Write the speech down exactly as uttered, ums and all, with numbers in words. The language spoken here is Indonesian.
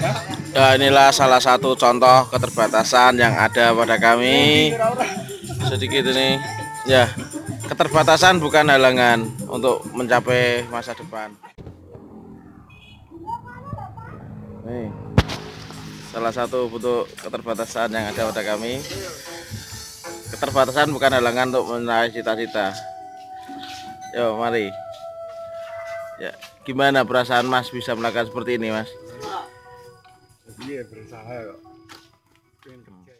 Ya, inilah salah satu contoh keterbatasan yang ada pada kami. Sedikit ini, ya, keterbatasan bukan halangan untuk mencapai masa depan. Nih, salah satu bentuk keterbatasan yang ada pada kami. Keterbatasan bukan halangan untuk mencapai cita-cita. Yo, mari. Ya, gimana perasaan Mas bisa melakukan seperti ini, Mas? Iya, berusaha kok.